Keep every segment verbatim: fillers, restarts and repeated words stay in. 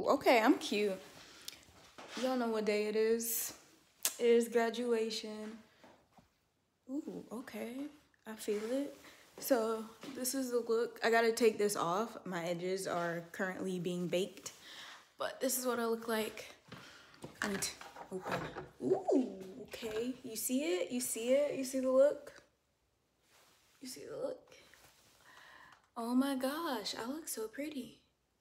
okay, I'm cute. Y'all know what day it is. It is graduation. Ooh, okay. I feel it. So this is the look. I gotta take this off. My edges are currently being baked. But this is what I look like. I need to open. Ooh, okay. You see it? You see it? You see the look? You see the look? Oh my gosh, I look so pretty.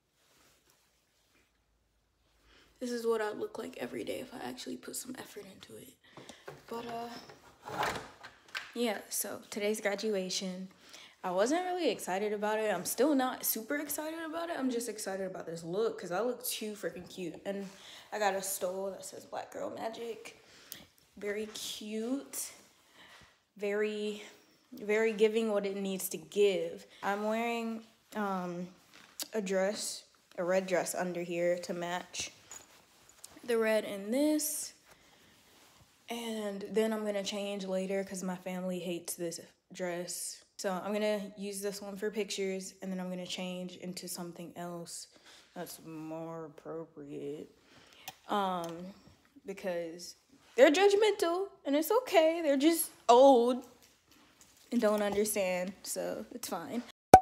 This is what I look like every day if I actually put some effort into it. But, uh, yeah, so today's graduation. I wasn't really excited about it. I'm still not super excited about it. I'm just excited about this look because I look too freaking cute. And I got a stole that says Black Girl Magic. Very cute. Very, very giving what it needs to give. I'm wearing um, a dress, a red dress under here to match the red in this. And then I'm gonna change later because my family hates this dress. So I'm gonna use this one for pictures and then I'm gonna change into something else that's more appropriate. Um, because they're judgmental and it's okay. They're just old and don't understand, so it's fine.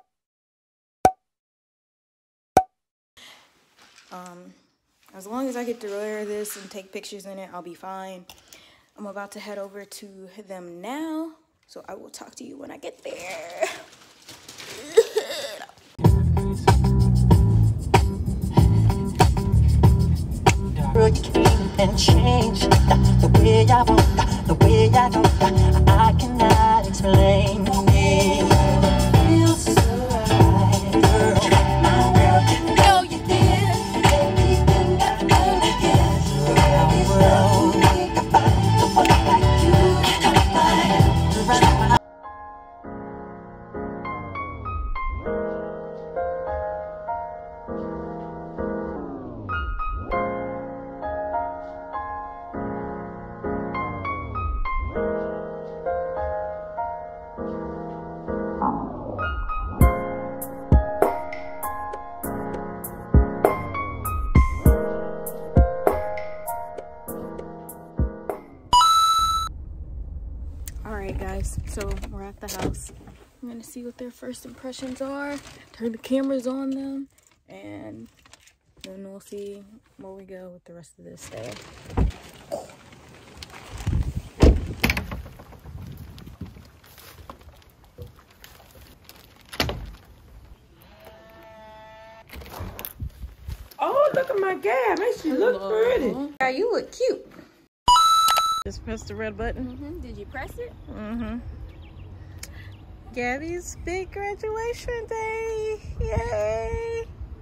Um, as long as I get to wear this and take pictures in it, I'll be fine. I'm about to head over to them now, so I will talk to you when I get there. Girl, you came and changed the way I want, the way I do. I cannot explain it. Feels so right, girl. My girl, you know you did everything I could get. This world think about the one like you. Come find right. Alright guys, so we're at the house. I'm gonna see what their first impressions are, turn the cameras on them, and then we'll see where we go with the rest of this day. Oh, look at my Gab. Ain't she look pretty? Yeah, you look cute. Just press the red button. Mm-hmm. Did you press it? Mm-hmm. Gabby's big graduation day. Yay.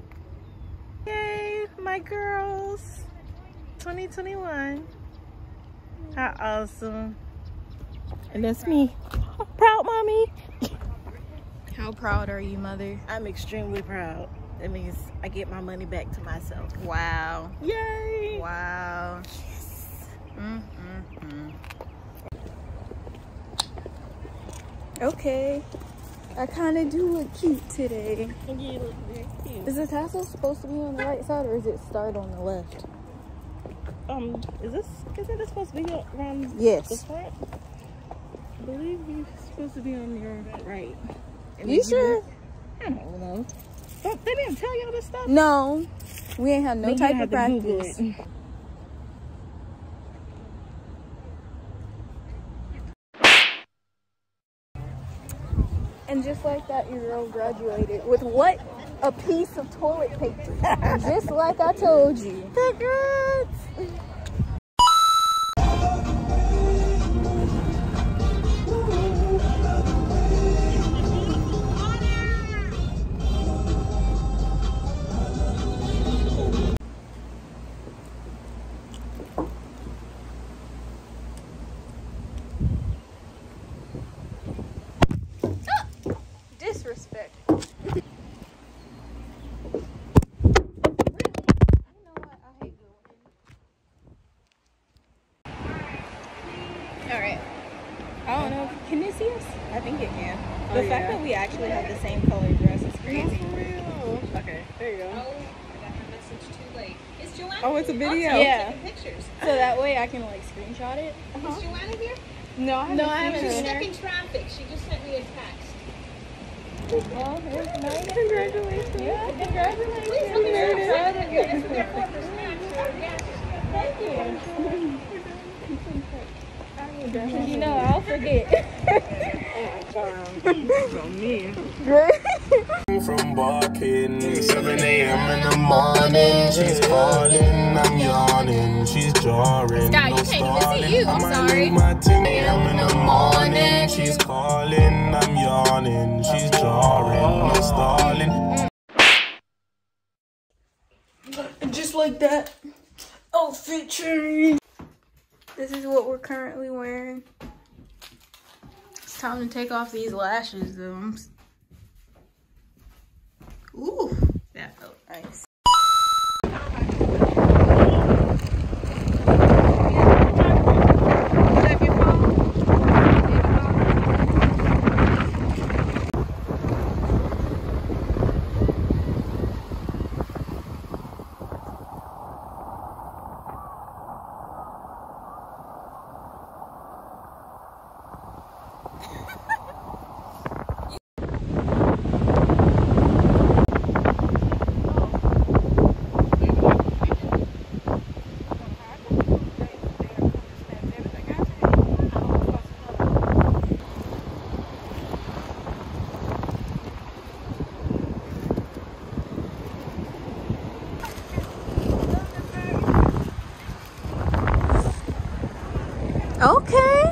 Yay, my girls. twenty twenty-one. How awesome. And that's me. Proud mommy. How proud are you, mother? I'm extremely proud. That means I get my money back to myself. Wow. Yay. Wow. Yes. Mm-mm-mm. Okay. I kind of do look cute today. And you look very cute. Is the tassel supposed to be on the right side or is it start on the left? Um, is this, isn't this supposed to be around Yes. the front? I believe you're supposed to be on your right. And You sure? I don't know. Don't, they didn't tell y'all this stuff? No. We ain't have no Then type you of have to Google practice. it. And just like that, your girl graduated with what? A piece of toilet paper. Just like I told you. Congrats! Disrespect. Alright. I don't know. Can you see us? I think it can. Oh, the yeah. fact that we actually have the same color dress is crazy. For real. Okay, there you go. Oh, I got my message too late. Joanna Oh, it's a here? video. Oh, so you're Yeah. taking pictures. So that way I can like screenshot it. Uh-huh. Is Joanna here? No, I haven't No, I seen haven't She's her. seen stuck her. in traffic. She just sent me a text. Well, here's Megan. Congratulations. Yeah, congratulations. Please let me know. This is their corporate snack, so yes. Thank you. You know, I'll forget. So mean. From barking, seven a m in the morning. She's calling, I'm yawning. She's jarring, Scott, no you can't even see stalling. you, I'm I might sorry. leave my ten a m in the morning. She's calling, I'm yawning. She's jarring, no stalling. Just like that. Outfit change. This is what we're currently wearing. It's time to take off these lashes, though. I'm s- Ooh, that felt nice. Okay.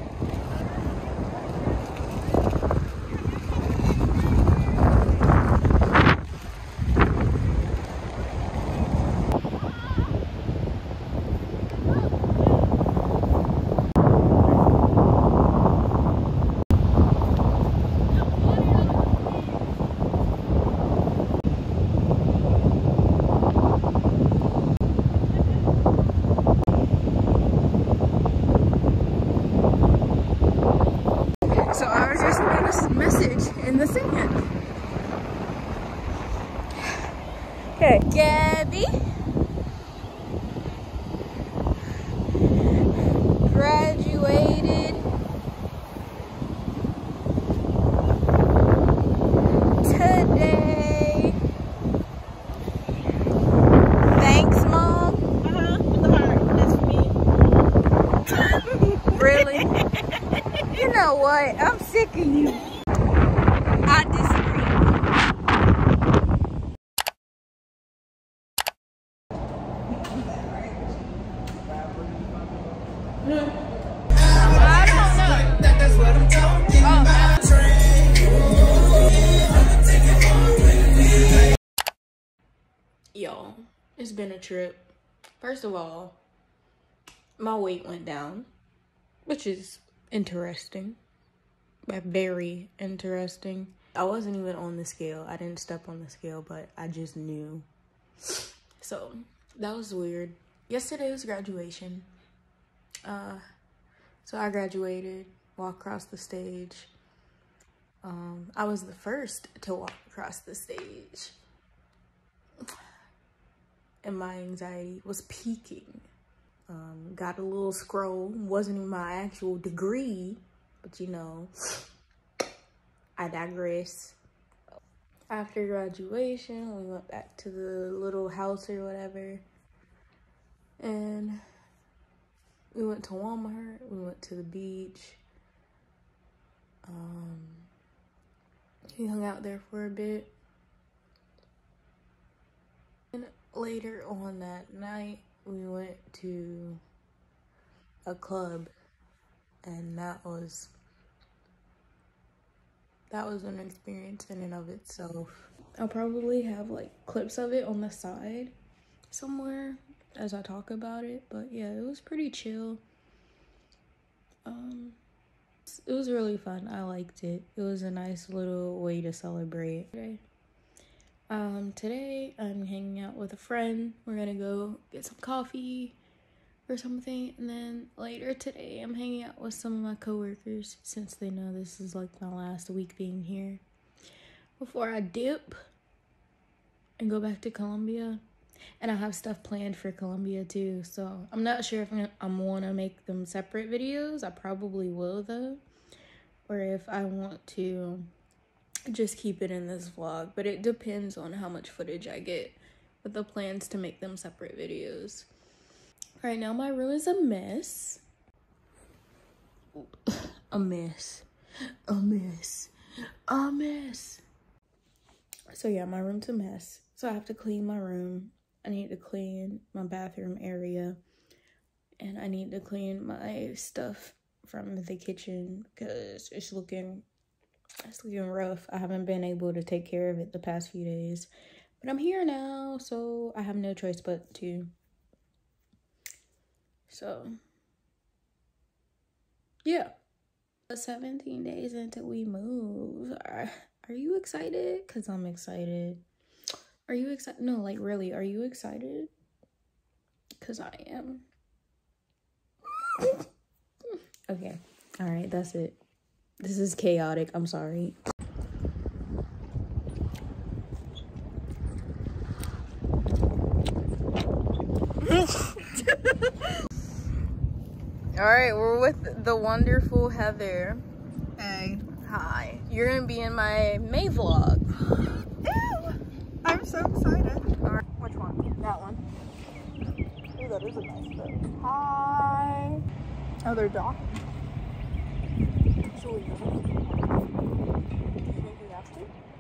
So I was just reading this message in the sand. Okay, Gabby graduated today. Thanks, Mom. Uh-huh. The heart. That's for me. Really? You know what? I'm sick of you. I disagree. Y'all, it's been a trip. First of all, my weight went down, which is interesting. Like, very interesting. I wasn't even on the scale. I didn't step on the scale, but I just knew. So that was weird. Yesterday was graduation. Uh, so I graduated, walked across the stage. Um, I was the first to walk across the stage. And my anxiety was peaking. Um, got a little scroll. Wasn't even my actual degree, but you know, I digress. After graduation, we went back to the little house or whatever. And we went to Walmart. We went to the beach. Um, we hung out there for a bit. And later on that night, we went to a club, and that was that was an experience in and of itself. I'll probably have like clips of it on the side somewhere as I talk about it, but yeah, it was pretty chill. Um, it was really fun. I liked it. It was a nice little way to celebrate today. Um, today I'm hanging out with a friend. We're gonna go get some coffee or something, and then later today I'm hanging out with some of my coworkers since they know this is like my last week being here before I dip and go back to Columbia. And I have stuff planned for Colombia too. So I'm not sure if I'm, I'm want to make them separate videos. I probably will though. Or if I want to just keep it in this vlog. But it depends on how much footage I get with the plans to make them separate videos. Right now my room is a mess. A mess. A mess. A mess. So yeah, my room's a mess. So I have to clean my room. I need to clean my bathroom area. And I need to clean my stuff from the kitchen because it's looking it's looking rough. I haven't been able to take care of it the past few days. But I'm here now, so I have no choice but to. So yeah. seventeen days until we move. Are, are you excited? Because I'm excited. Are you excited? No, like really, are you excited? Because I am. Okay. All right, that's it. This is chaotic. I'm sorry. All right, we're with the wonderful Heather. Hey. Hi. You're gonna be in my May vlog. Ew! I'm so excited. All right. Which one? That one. Ooh, that is a nice boat. Hi. Oh, they're docking. Should we use it? Do you think we have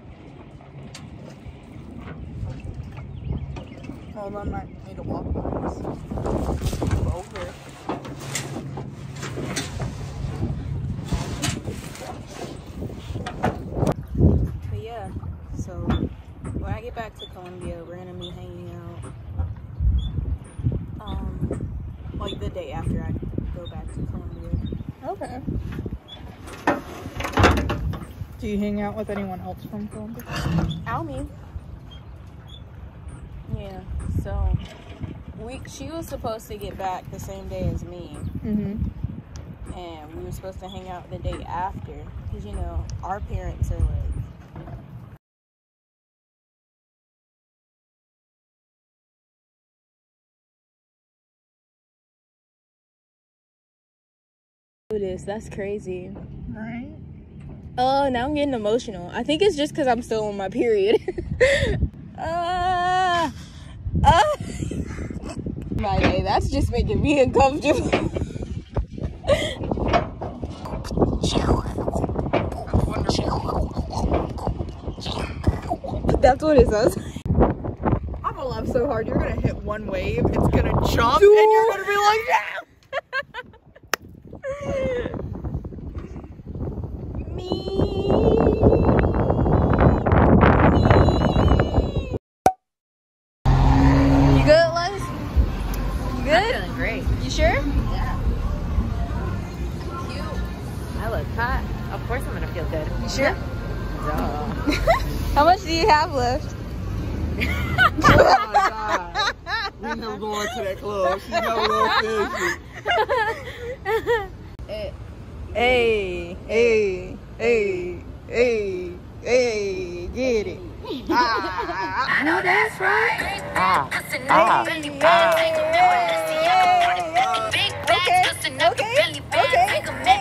to? Well, then I might need to walk by us. Over. But yeah, so when I get back to Colombia, we're gonna be hanging out um like the day after I go back to Colombia. Okay. Do you hang out with anyone else from Colombia? Almy. Yeah, so we she was supposed to get back the same day as me. Mm-hmm. And we were supposed to hang out the day after. Because, you know, our parents are like, do this. That's crazy. Right? Oh, now I'm getting emotional. I think it's just because I'm still on my period. uh, uh. My day, that's just making me uncomfortable. That's what it says. I'm gonna laugh so hard, you're gonna hit one wave, it's gonna jump, Dude. And you're gonna be like, yeah! Me. You good, Les? You good? I'm feeling great. You sure? Yeah. Cute. I look hot. Of course I'm gonna feel good. You sure? Duh. How much do you have left? Oh my God. We never going to that club. She's never going to Hey, hey, hey, hey, hey, hey, get it. Ah, I know that's right. Ah, ah. okay, okay, okay, okay.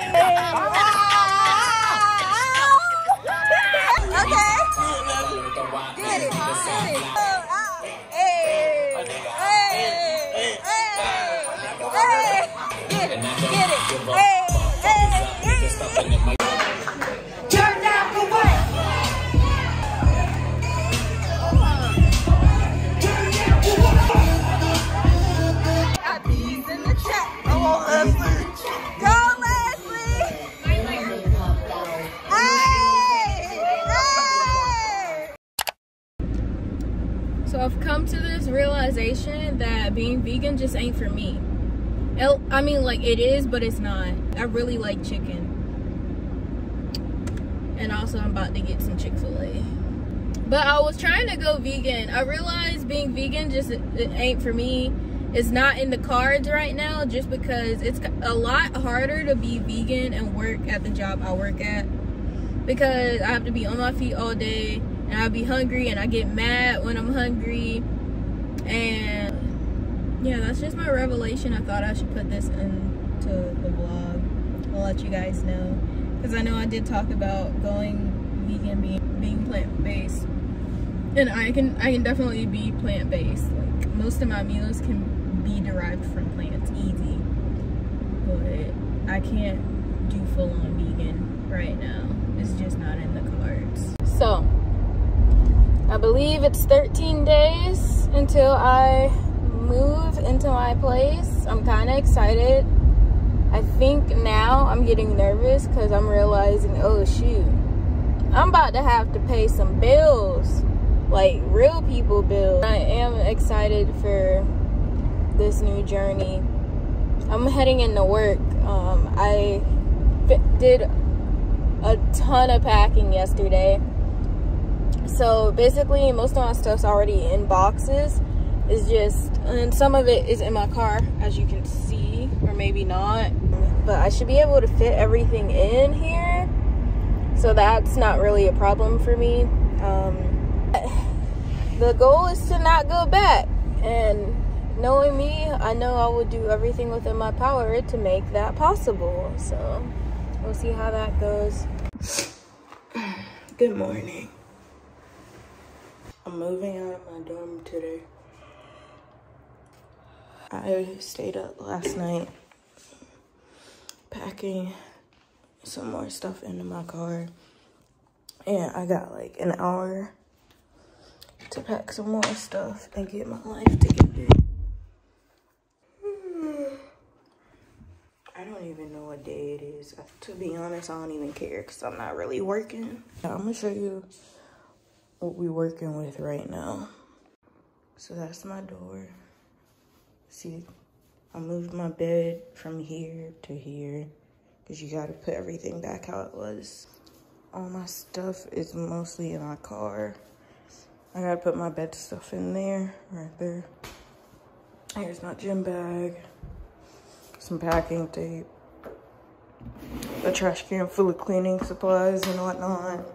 Get it, get it. Oh, ah, hey, hey, hey, hey. Get it, get it. Hey, hey, hey. Turn down for what? Got these in the chat. Come on, Leslie. Go, Leslie. Hey, hey. So I've come to this realization that being vegan just ain't for me. I mean, like, it is, but it's not. I really like chicken. And also, I'm about to get some Chick-fil-A. But I was trying to go vegan. I realized being vegan just it ain't for me. It's not in the cards right now just because it's a lot harder to be vegan and work at the job I work at. Because I have to be on my feet all day. And I'll be hungry and I get mad when I'm hungry. And yeah, that's just my revelation. I thought I should put this into the vlog. I'll let you guys know, because I know I did talk about going vegan, being, being plant-based, and I can I can definitely be plant-based. Like, most of my meals can be derived from plants, easy, but I can't do full-on vegan right now. It's just not in the cards. So I believe it's thirteen days until I move into my place. I'm kind of excited. I think now I'm getting nervous because I'm realizing, oh shoot, I'm about to have to pay some bills, like real people bills. I am excited for this new journey. I'm heading into work. Um, I did a ton of packing yesterday. So basically most of my stuff's already in boxes. It's just, and some of it is in my car, as you can see, or maybe not. But I should be able to fit everything in here, so that's not really a problem for me. Um, the goal is to not go back, and knowing me, I know I will do everything within my power to make that possible. So we'll see how that goes. Good morning. I'm moving out of my dorm today. I stayed up last night packing some more stuff into my car, and I got like an hour to pack some more stuff and get my life together. I don't even know what day it is. To be honest, I don't even care because I'm not really working. I'm gonna show you what we're working with right now. So that's my door. See, I moved my bed from here to here because you got to put everything back how it was. All my stuff is mostly in my car. I got to put my bed stuff in there, right there. Here's my gym bag, some packing tape, a trash can full of cleaning supplies and whatnot.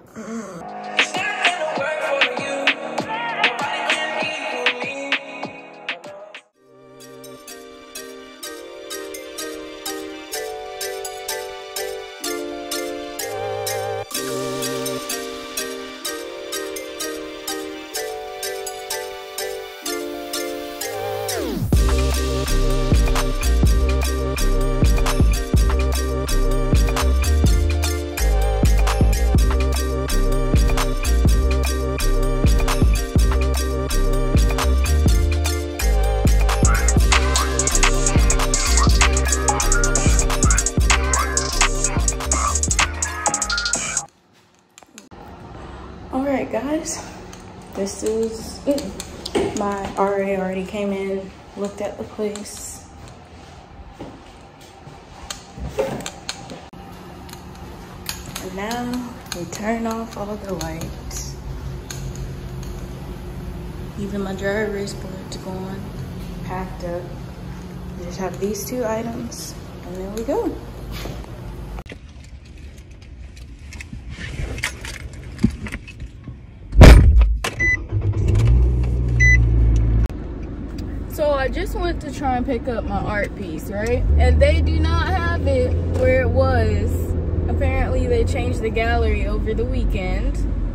Alright guys, this is it. My R A already came in, looked at the place. And now we turn off all the lights. Even my dry erase board's gone, packed up. We just have these two items, and there we go. So I just went to try and pick up my art piece, right? And they do not have it where it was. Apparently they changed the gallery over the weekend.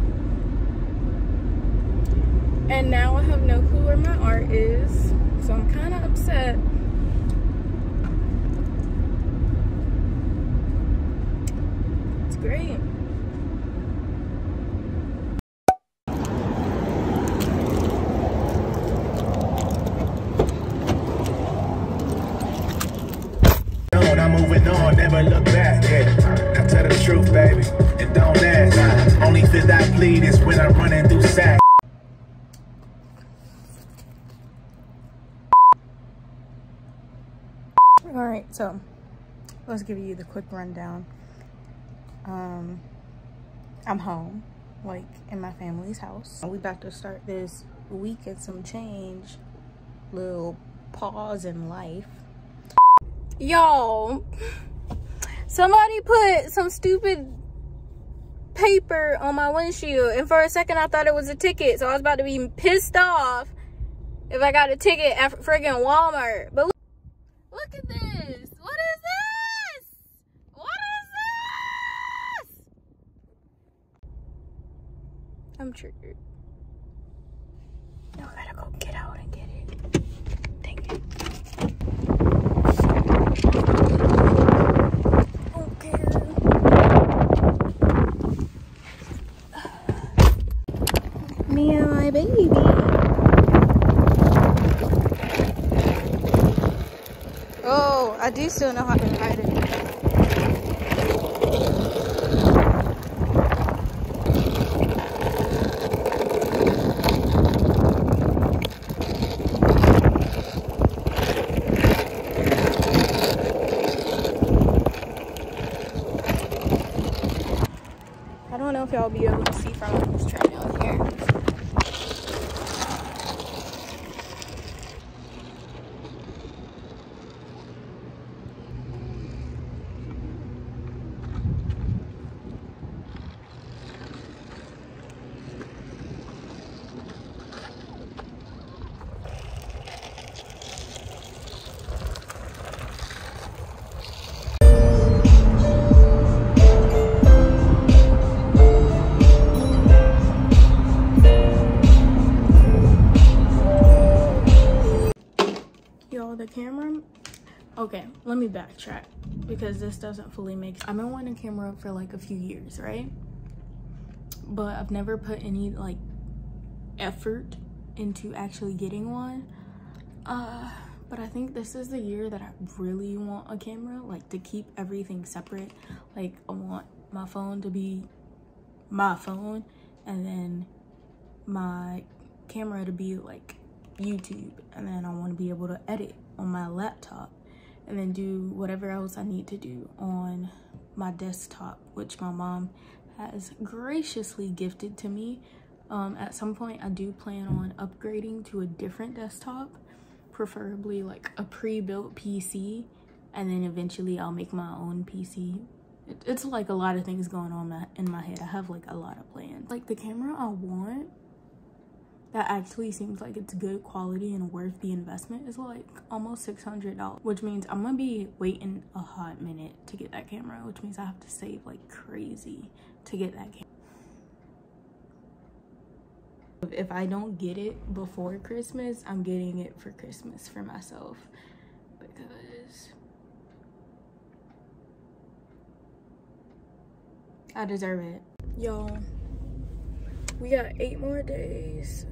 And now I have no clue where my art is. So I'm kind of upset. It's great. I'm moving on, never look back. Yeah. Now tell the truth, baby, and don't ask. Only feel I bleed is when I'm running through sacks. All right, so let's give you the quick rundown. Um, I'm home, like in my family's house. We about to start this week and some change, little pause in life. Y'all, somebody put some stupid paper on my windshield, and for a second I thought it was a ticket, so I was about to be pissed off if I got a ticket at friggin' Walmart. But look, look at this. What is this? What is this? I'm triggered. Now I gotta go get out and get it. Dang it. Okay. Me and my baby. Oh, I do still know how to ride it. I don't know if y'all be able to see from this train out here. The camera, okay, let me backtrack because this doesn't fully make sense. I've been wanting a camera for like a few years, right? But I've never put any like effort into actually getting one. Uh but I think this is the year that I really want a camera, like to keep everything separate. Like I want my phone to be my phone and then my camera to be like YouTube, and then I want to be able to edit on my laptop and then do whatever else I need to do on my desktop, which my mom has graciously gifted to me. Um, at some point I do plan on upgrading to a different desktop, preferably like a pre-built P C, and then eventually I'll make my own P C. It, it's like a lot of things going on my, in my head. I have like a lot of plans. Like the camera I want that actually seems like it's good quality and worth the investment is like almost six hundred dollars, which means I'm gonna be waiting a hot minute to get that camera, which means I have to save like crazy to get that camera. If I don't get it before Christmas, I'm getting it for Christmas for myself because I deserve it. Y'all, we got eight more days.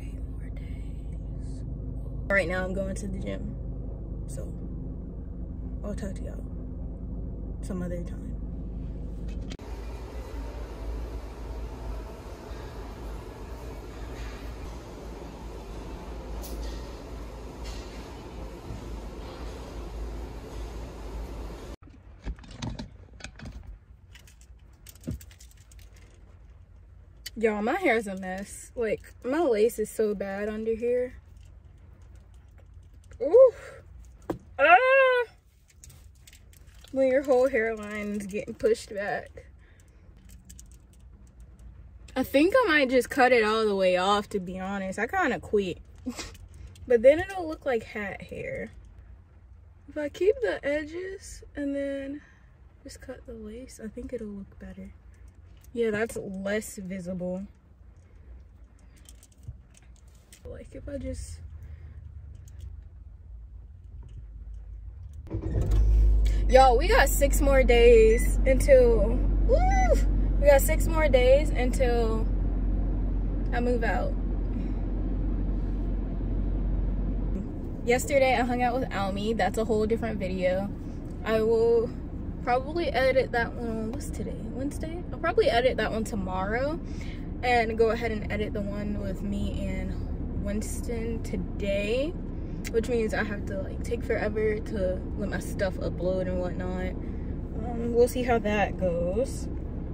Right now I'm going to the gym, so I'll talk to y'all some other time. Y'all, my hair's a mess. Like, my lace is so bad under here. Oof. Ah! When your whole hairline is getting pushed back. I think I might just cut it all the way off, to be honest. I kind of quit. But then it'll look like hat hair. If I keep the edges and then just cut the lace, I think it'll look better. Yeah, that's less visible. Like if I just... Y'all, we got six more days until... Woo! We got six more days until I move out. Yesterday, I hung out with Almi. That's a whole different video. I will probably edit that one. What's today? Wednesday? I'll probably edit that one tomorrow and go ahead and edit the one with me and Winston today, which means I have to like take forever to let my stuff upload and whatnot. Um, we'll see how that goes.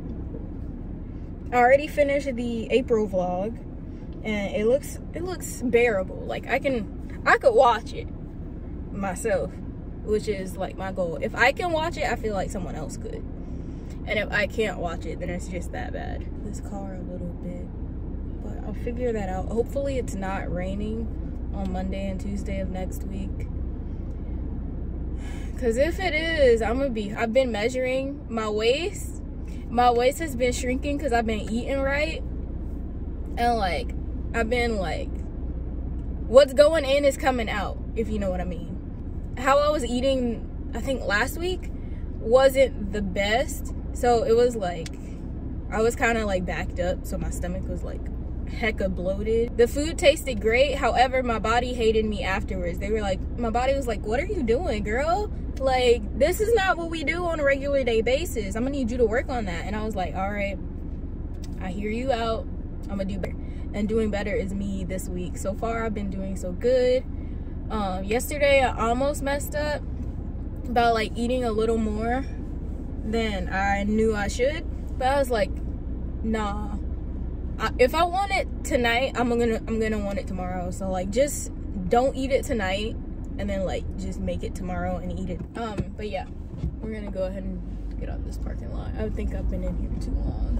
I already finished the April vlog and it looks it looks bearable. Like I can I could watch it myself, which is like my goal. If I can watch it, I feel like someone else could. And if I can't watch it, then it's just that bad. This car a little bit, but I'll figure that out. Hopefully it's not raining on Monday and Tuesday of next week. Because if it is, I'm gonna be, I've been measuring my waist. My waist has been shrinking because I've been eating right. And like, I've been like, what's going in is coming out, if you know what I mean. How I was eating, I think last week, wasn't the best. So it was like, I was kind of like backed up. So my stomach was like hecka bloated. The food tasted great. However, my body hated me afterwards. They were like, my body was like, what are you doing, girl? Like, this is not what we do on a regular day basis. I'm gonna need you to work on that. And I was like, all right, I hear you out. I'm gonna do better. And doing better is me this week. So far, I've been doing so good. Um, yesterday, I almost messed up about like eating a little more than I knew I should. But I was like, nah. I, if I want it tonight, I'm gonna I'm gonna want it tomorrow. So like, just don't eat it tonight. And then like just make it tomorrow and eat it. Um, but yeah, we're gonna go ahead and get out of this parking lot. I think I've been in here too long.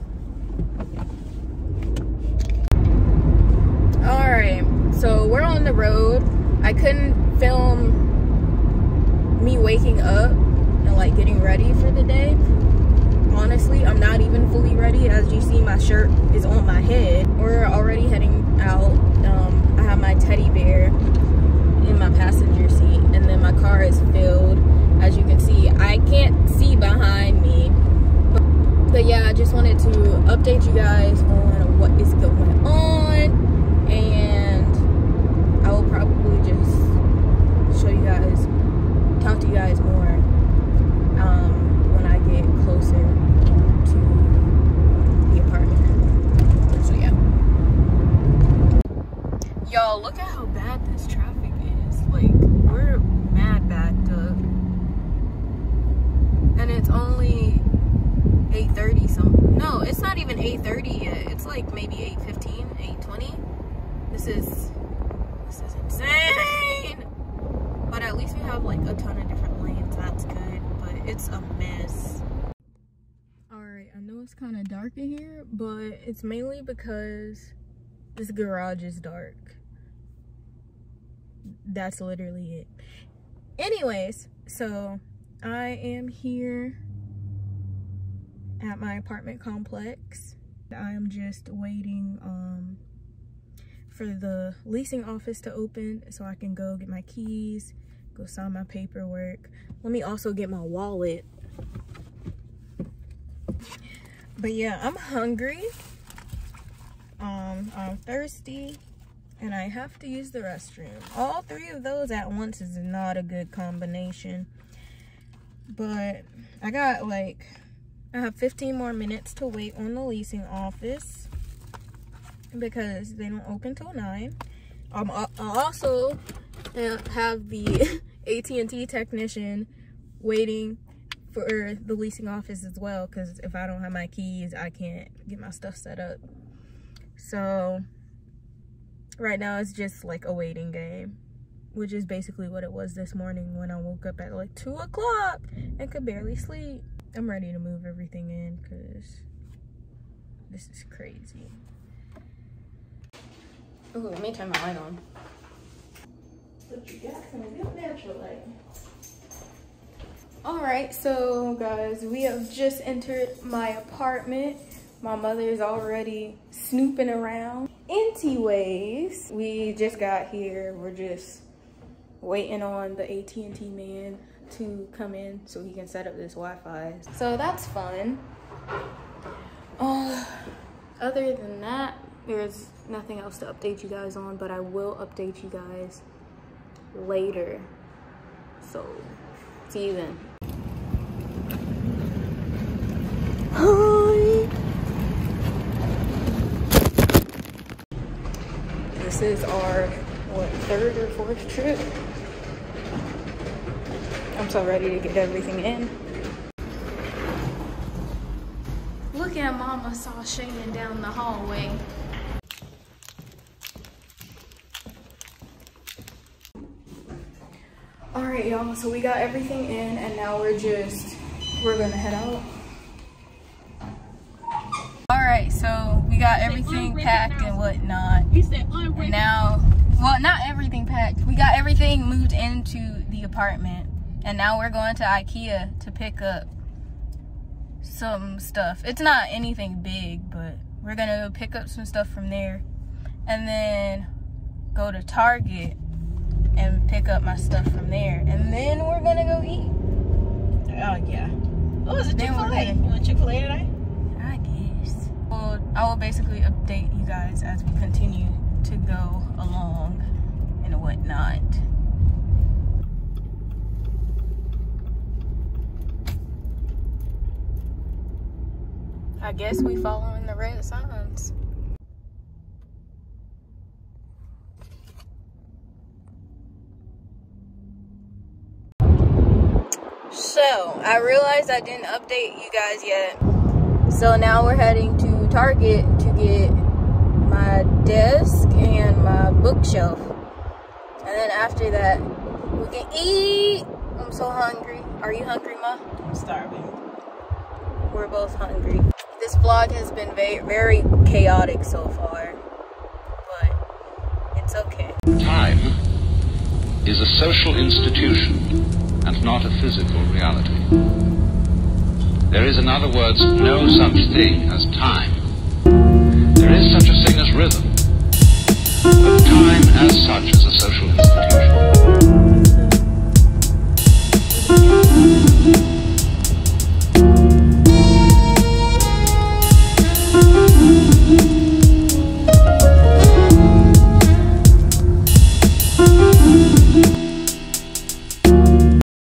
All right, so we're on the road. I couldn't film me waking up and like getting ready for the day. Honestly, I'm not even fully ready. As you see, my shirt is on my head. We're already heading out. Um, I have my teddy bear in my passenger seat, and then my car is filled. As you can see, I can't see behind me, but, but yeah, I just wanted to update you guys on what is going on, and I will probably just show you guys, talk to you guys more um, when I get closer to the apartment. So yeah, y'all, look at how bad this traffic is. Like, we're mad backed up, and it's only eight thirty something. No, it's not even eight thirty yet. It's like maybe eight fifteen, eight twenty. This is this is insane. But at least we have like a ton of different lanes. That's good, but it's a mess. All right, I know it's kind of dark in here, but it's mainly because this garage is dark. That's literally it. Anyways, so I am here at my apartment complex. I'm just waiting um for the leasing office to open so I can go get my keys, go sign my paperwork. Let me also get my wallet. But yeah, I'm hungry. Um, I'm thirsty. And I have to use the restroom. All three of those at once is not a good combination. But I got like, I have fifteen more minutes to wait on the leasing office because they don't open till nine. Um, I also have the A T and T technician waiting for the leasing office as well, because if I don't have my keys, I can't get my stuff set up. So right now it's just like a waiting game, which is basically what it was this morning when I woke up at like two o'clock and could barely sleep. I'm ready to move everything in because this is crazy. Ooh, let me turn my light on. But you got some good natural light. All right, so guys, we have just entered my apartment. My mother is already snooping around. Anyways, we just got here. We're just waiting on the A T and T man to come in so he can set up this Wi-Fi. So that's fun. Uh, other than that, there's nothing else to update you guys on, but I will update you guys later. So, see you then. Hi. This is our, what, third or fourth trip? I'm so ready to get everything in. Look at Mama sashaying down the hallway. All right, y'all, so we got everything in and now we're just, we're gonna head out. All Alright, so we got everything packed and whatnot. And now, well, not everything packed. We got everything moved into the apartment. And now we're going to IKEA to pick up some stuff. It's not anything big, but we're gonna pick up some stuff from there. And then go to Target and pick up my stuff from there. And then we're gonna go eat. Oh, yeah. Oh, is it Then we're Chick-fil-A? gonna- You want Chick-fil-A today? I guess. Well, I will basically update you guys as we continue to go along and whatnot. I guess we following the red signs. So, I realized I didn't update you guys yet. So now we're heading to Target to get my desk and my bookshelf. And then after that, we can eat. I'm so hungry. Are you hungry, Ma? I'm starving. We're both hungry. This vlog has been very, very chaotic so far, but it's okay. Time is a social institution and not a physical reality. There is, in other words, no such thing as time. There is such a thing